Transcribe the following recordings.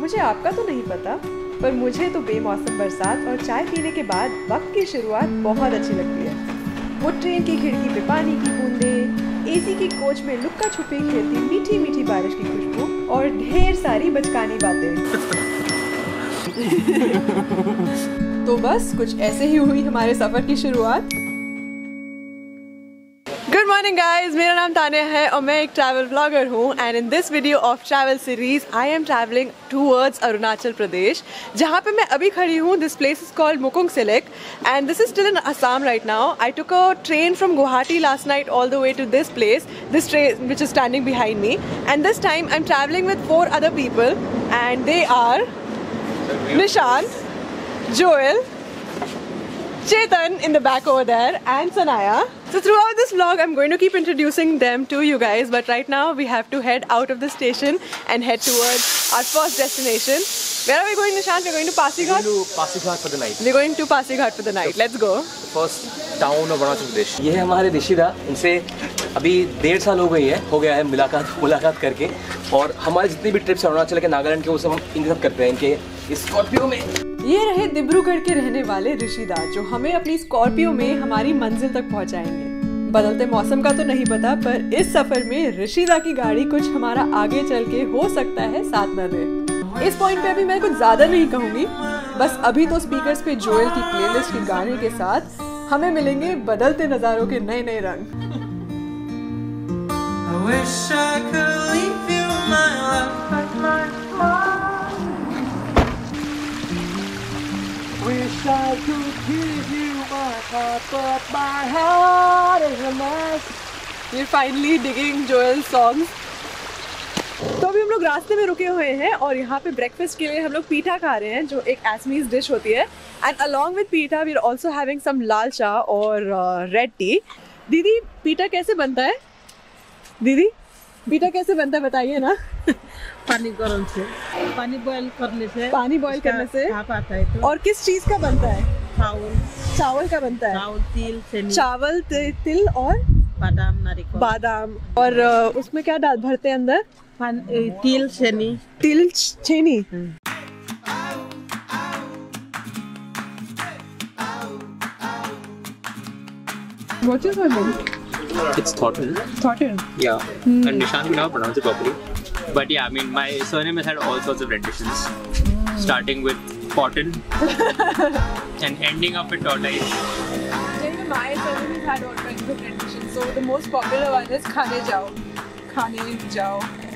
मुझे आपका तो नहीं पता, पर मुझे तो बेमौसम बरसात और चाय पीने के बाद वक्त की शुरुआत बहुत अच्छी लगती है। वो ट्रेन की खिड़की पे पानी की बूंदें, एसी की कोच में लुक्का छुपी खेलती मीठी मीठी बारिश की खुशबू और ढेर सारी बचकानी बातें। तो बस कुछ ऐसे ही हुई हमारे सफर की शुरुआत। गुड मॉर्निंग गाइज, मेरा नाम तानिया है और मैं एक ट्रैवल ब्लॉगर हूँ and in this video of travel series I am travelling towards Arunachal Pradesh, जहाँ पे मैं अभी खड़ी हूँ। This place is called Murkong Selek and this is still in Assam right now. I took a train from Guwahati last night all the way to this place, this train which is standing behind me, and this time I'm traveling with 4 other people and they are Nishant, Joel, Chetan in the back over there and Sanaya. So throughout this vlog I'm going to keep introducing them to you guys, but right now we have to head out of the station and head towards our first destination. Where are we going, Nishant? We're going to Pasighat? We're going to Pasighat for the night. We're going to Pasighat for the night. Let's go. First town of Arunachal Pradesh. ये है हमारे ऋषिदा, इनसे अभी 1.5 साल हो गया है मुलाकात करके, और हमारे जितनी भी ट्रिप्स अरुणाचल के नागालैंड के वो सब हम इनके साथ करते हैं, इनके स्कॉर्पियो में। ये रहे डिब्रूगढ़ के रहने वाले ऋषिदा, जो हमें अपनी स्कॉर्पियो में हमारी मंजिल तक पहुंचाएंगे। बदलते मौसम का तो नहीं पता, पर इस सफर में ऋषिदा की गाड़ी कुछ हमारा आगे चल के हो सकता है साथ न दे। इस पॉइंट पे अभी मैं कुछ ज्यादा नहीं कहूंगी, बस अभी तो स्पीकर्स पे जोएल की प्लेलिस्ट के गाने के साथ हमें मिलेंगे बदलते नजारों के नए नए रंग। Wish I could give you my heart, but my heart is a mess. We're finally digging Joel's songs. तो अभी हम लोग रास्ते में रुके हुए हैं और यहाँ पे ब्रेकफास्ट के लिए हम लोग पीठा खा रहे हैं, जो एक असमीज डिश होती है। And along with pitha we are also having some lal chai और रेड टी। दीदी, पीठा कैसे बनता है? दीदी, पीठा कैसे बनता है बताइए ना। पानी गरम से, पानी बॉईल करने से, पानी बॉईल करने से भाप आता है। तो और किस चीज का बनता है? चावल का बनता है। चावल, तिल, चीनी, चावल, तिल और बादाम, नारियल, बादाम। और उसमें क्या भरते हैं अंदर? तिल, चीनी। तिल, चीनी। What is her name? It's Thornton. Thornton. Yeah. And Nishant will never pronounce it properly. But yeah, I mean, my surname has had all sorts of renditions. Starting with Potton and ending up with Tortoise. Even my surname has had all kinds of renditions. So the most popular one is Khane Jao. Khane Jao.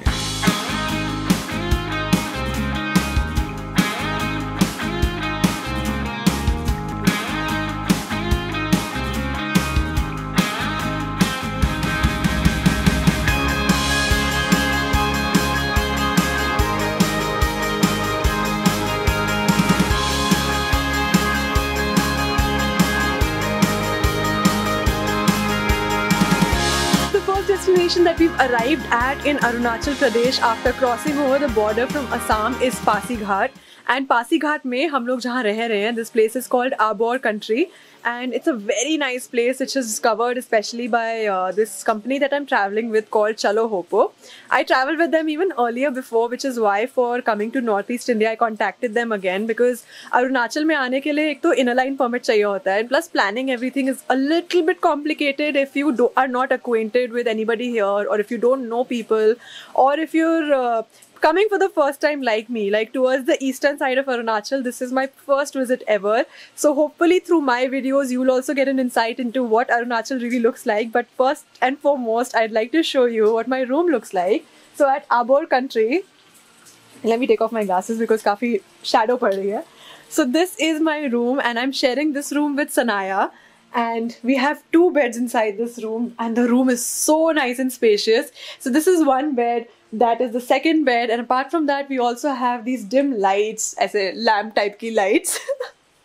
Destination that we've arrived at in Arunachal Pradesh after crossing over the border from Assam is Pasighat. And Pasighat में हम लोग जहाँ रह रहे हैं, this place is called Abor Country and it's a very nice place which is discovered especially by this company that I'm traveling with called Chalo Hopo. I traveled with them even earlier before, which is why for coming to Northeast India I contacted them again, because Arunachal में आने के लिए एक तो inner line permit चाहिए होता है, plus planning everything is a little bit complicated if you are not acquainted with anybody here, or if you don't know people, or if you're coming for the first time like me, like towards the eastern side of Arunachal. This is my first visit ever. So hopefully through my videos, you will also get an insight into what Arunachal really looks like. But first and foremost, I'd like to show you what my room looks like. So at Abor Country, let me take off my glasses because काफी shadow पड़ रही है. So this is my room and I'm sharing this room with Sanaya. And we have 2 beds inside this room and the room is so nice and spacious. So this is one bed, that is the second bed, and apart from that we also have these dim lights, as a lamp type ki lights.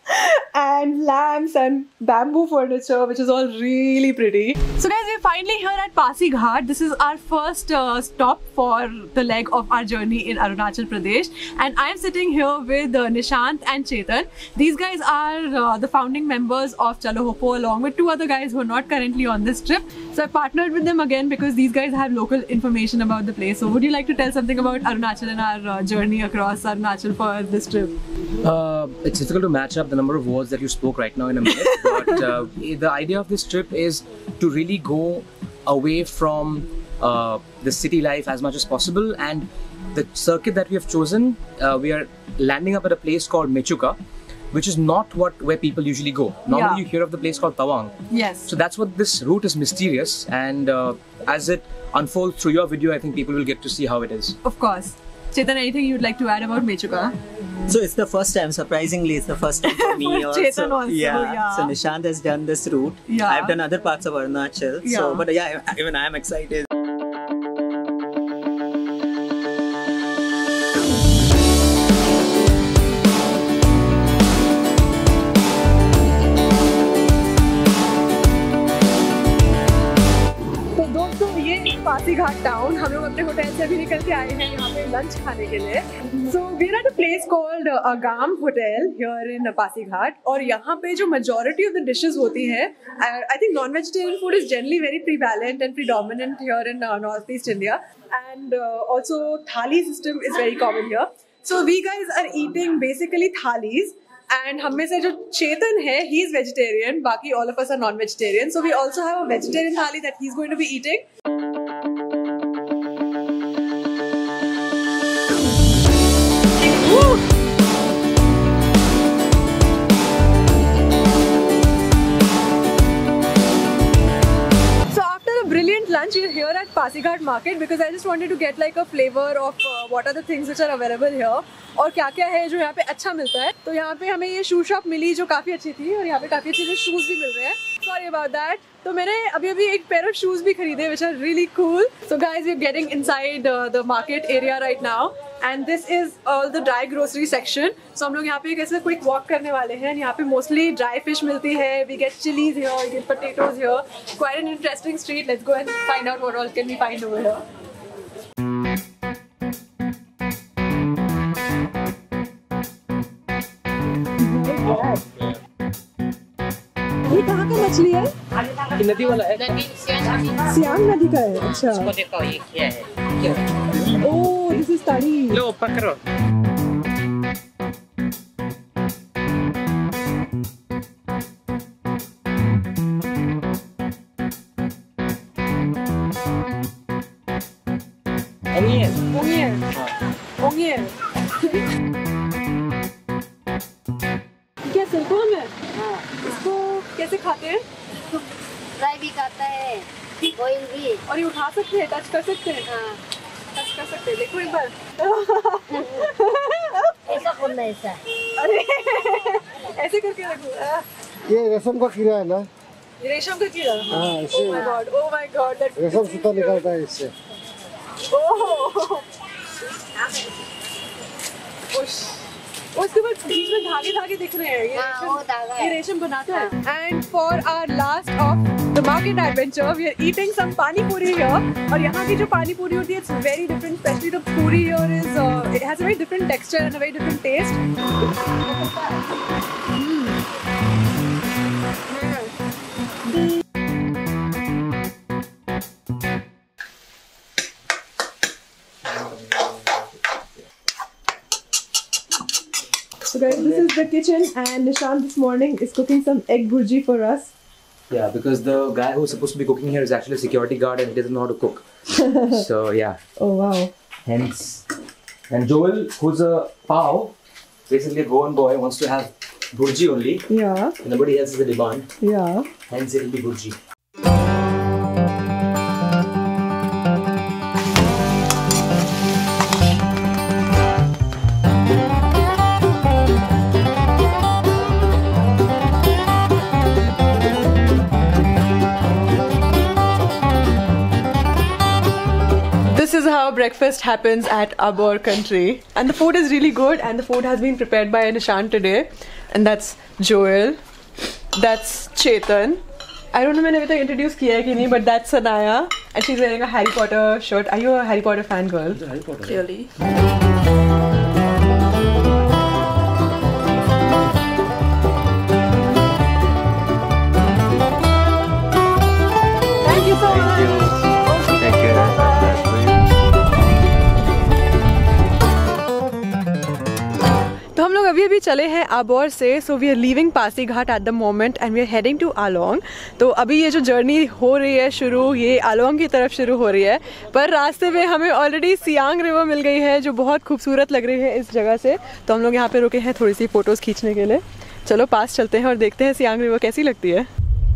and lamps and bamboo furniture, which is all really pretty. So guys, we're finally here at Pasighat. This is our first stop for the leg of our journey in Arunachal Pradesh, and I am sitting here with Nishant and Chetan. These guys are the founding members of Chalo Hopo, along with two other guys who are not currently on this trip. So I partnered with them again because these guys have local information about the place. So would you like to tell something about Arunachal and our journey across Arunachal for this trip? It's difficult to match up the number of words that you spoke right now in a minute, but the idea of this trip is to really go away from the city life as much as possible, and the circuit that we have chosen, we are landing up at a place called Mechuka, which is not where people usually go. Normally you hear of the place called Tawang. Yes. So that's what this route is mysterious, and as it unfolds through your video, I think people will get to see how it is. Of course. Chetan, anything you'd like to add about Mechuka? So it's the first time, surprisingly, it's the first time for me For Chetan also, yeah. So Nishant has done this route. Yeah. I've done other parts of Arunachal. Yeah. So, but yeah, even I am excited. Pasighat town हम लोग अपने hotel से अभी निकल के आए हैं यहाँ पे लंच खाने के लिए. So we're at a place called Agam Hotel here in Pasighat, और यहाँ पे जो majority of the dishes होती हैं, I think non-vegetarian food is generally very prevalent and predominant here in Northeast India, and also thali system is very common here. So we guys are eating basically thalis. And हम में से जो चेतन है, he is vegetarian. बाकी all of us are non-vegetarian. So we also have a vegetarian thali that he's going to be eating. Woo! So after a brilliant lunch, we're here at Pasighat Market because I just wanted to get like a flavor of what are the things which are available here. और क्या क्या है जो यहाँ पे अच्छा मिलता है. तो यहाँ पे हमें ये शू शॉप मिली जो काफ़ी अच्छी थी, और यहाँ पे काफ़ी अच्छे शूज़ भी मिल रहे हैं. Sorry about that. तो मैंने अभी एक पेयर ऑफ शूज़ भी खरीदे which are really cool. So guys, we're getting inside the market area right now, and this is all the dry grocery section. So हम लोग यहाँ पे कैसे क्विक वॉक करने वाले हैं. यहाँ पे mostly dry fish मिलती है. We get chilies here, we get potatoes here. Quite an interesting street. Let's go and find out what all can we find over here. ये कहाँ का मछली है? ये नदी वाला है. सियांग नदी का है. अच्छा. इसको देखो ये क्या है. ओह, दिस इज तड़ी. लो पकड़ो. ओंगियर. क्या सिल्को में? इसको कैसे खाते हैं? फ्राई भी खाता है, बॉईल भी. और ये उठा सकते हैं, टच कर सकते हैं? हाँ. टच कर सकते हैं. देखो एक बार. ऐसा करना है ऐसा. अरे ऐसे करके देखो. ये रेशम का कीड़ा है ना? ये रेशम का कीड़ा? हाँ, इससे. Oh my god, that रेशम सूता निकलता है इससे. ओह. उसके बाद बीच में धागे दिख रहे हैं. ये रेशम बनाता है. And for our last of the market adventure, we are eating some pani puri here. और यहाँ की जो पानी पूरी होती है, it's very different. Especially the puri here is it has a very different texture and a very different taste. So guys, this is the kitchen, and Nishant this morning is cooking some egg bhurji for us. Yeah, because the guy who's supposed to be cooking here is actually a security guard and he doesn't know how to cook. So yeah. Oh wow. Hence, and Joel, who's a pao, basically a Goan boy, wants to have bhurji only. Yeah. Nobody else is the demand. Yeah. Hence it will be bhurji. This is how breakfast happens at Abor country, and the food is really good, and the food has been prepared by Nishant today. and that's Joel, that's Chetan. I don't know मैंने अभी तक introduce किया है कि नहीं, but that's Sanaya, and she's wearing a Harry Potter shirt. Are you a Harry Potter fan girl? Harry Potter. Clearly. Thank you so much. Take care. तो हम लोग अभी चले हैं आबोर से, so we are leaving Pasighat at the moment and we are heading to Along. तो अभी ये जो जर्नी हो रही है शुरू, ये आलोंग की तरफ शुरू हो रही है, पर रास्ते में हमें ऑलरेडी सियांग रिवर मिल गई है जो बहुत खूबसूरत लग रही है इस जगह से। तो हम लोग यहाँ पे रुके हैं थोड़ी सी फ़ोटोज़ खींचने के लिए। चलो पास चलते हैं और देखते हैं सियांग रिवर कैसी लगती है।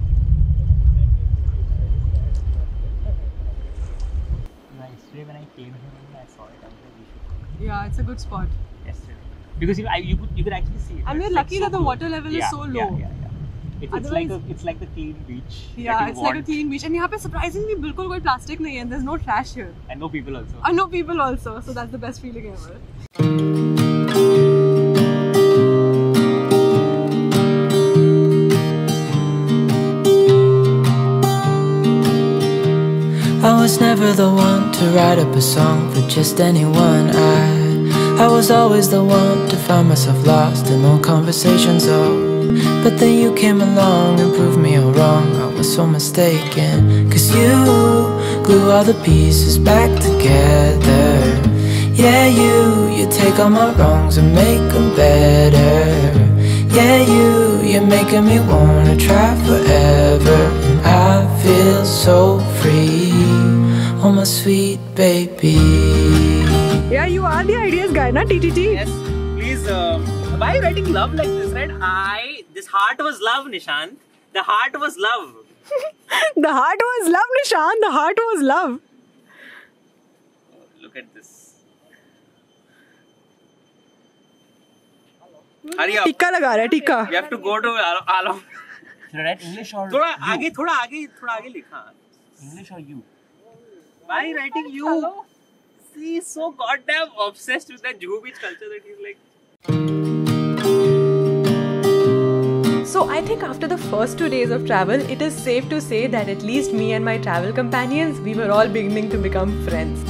Yeah, it's a good spot. Because you could actually see it. And we're lucky that the water level is so low. It's like the clean beach. Yeah, it's like a clean beach. And यहाँ पे surprisingly बिल्कुल कोई plastic नहीं है. There's no trash here. And no people also. And no people also. So that's the best feeling ever. I was never the one to write up a song for just anyone. I was always the one to find myself lost in all conversations. Oh, but then you came along and proved me all wrong. I was so mistaken, 'cause you glue all the pieces back together. Yeah, you take all my wrongs and make them better. Yeah, you're making me wanna try forever. And I feel so free, oh my sweet baby. Yeah, you are the ideas guy, na TTT? Yes, please. Why are you writing love like this, right? This heart was love, Nishant. The heart was love. The heart was love, Nishan. The heart was love. Look at this. Hurry up. Tikka लगा रहा है, tikka. You have to go to Along. Write English or थोड़ा आगे लिखा. English or you. Why writing you? He's so goddamn obsessed with that Juhu Beach culture that he's like. So I think after the first 2 days of travel, it is safe to say that at least me and my travel companions, we were all beginning to become friends.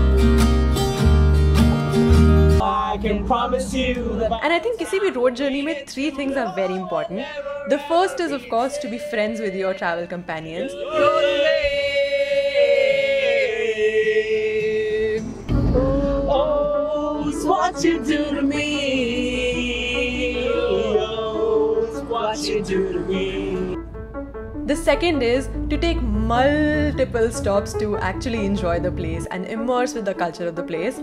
I can promise you that. And I think किसी भी road journey में 3 things are very important. The first is of course to be friends with your travel companions. What you do to me, what you do to me. The second is to take multiple stops to actually enjoy the place and immerse with the culture of the place.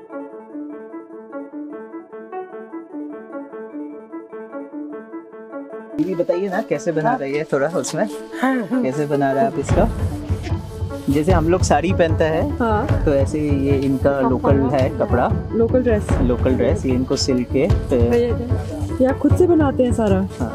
दीदी बताइए ना कैसे बना रही है थोड़ा उसमें, कैसे बना रहा है आप इसका? जैसे हम लोग साड़ी पहनते हैं, हाँ. तो ऐसे ये इनका लोकल है कपड़ा, लोकल ड्रेस ये इनको सिल के ये आप खुद से बनाते हैं सारा? हाँ.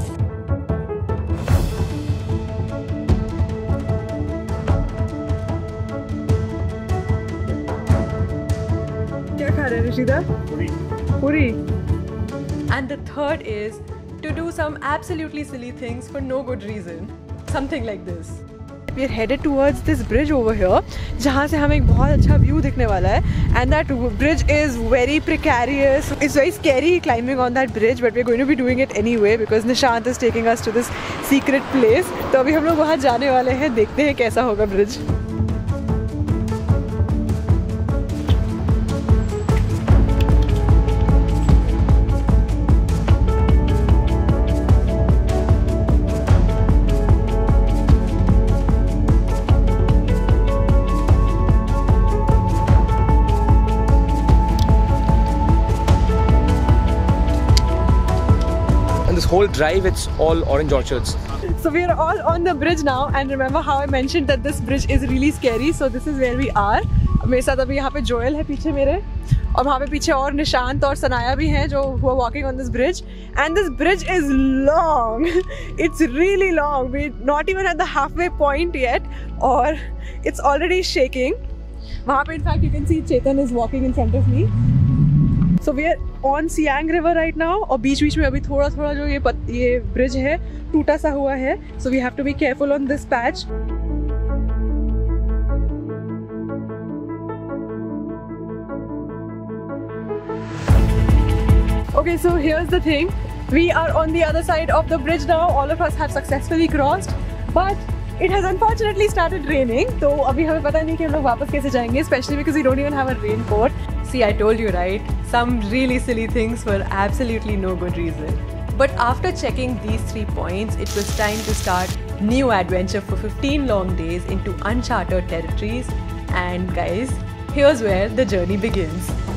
क्या खा रहे हैं ऋषिदा? पूरी. And the third is to do some absolutely silly things for no good reason. Something like this. We are headed towards this bridge over here, जहाँ से हमें एक बहुत अच्छा view दिखने वाला है. And that bridge is very precarious. It's very scary climbing on that bridge, but we're going to be doing it anyway because Nishant is taking us to this secret place. तो अभी हम लोग वहाँ जाने वाले हैं, देखते हैं कैसा होगा bridge. Whole drive, it's all orange orchards. So we are all on the bridge now, and remember how I mentioned that this bridge is really scary. So this is where we are. मेरे साथ अभी यहाँ पे Joel है पीछे मेरे, और वहाँ पे पीछे और निशांत और सनाया भी हैं जो who are walking on this bridge. And this bridge is long. It's really long. We're not even at the halfway point yet, or it's already shaking. वहाँ पे in fact you can see Chetan is walking in front of me. So we are on Siang River right now. और बीच-बीच में अभी थोड़ा-थोड़ा जो ये bridge है टूटा सा हुआ है. So we have to be careful on this patch. Okay, so here's the thing. We are on the other side of the bridge now. All of us have successfully crossed, but it has unfortunately started raining. तो अभी हमें पता नहीं कि हम लोग वापस कैसे जाएंगे, especially because we don't even have a raincoat. See, I told you, right? Some really silly things for absolutely no good reason. But after checking these 3 points, it was time to start new adventure for 15 long days into uncharted territories. And guys, here's where the journey begins.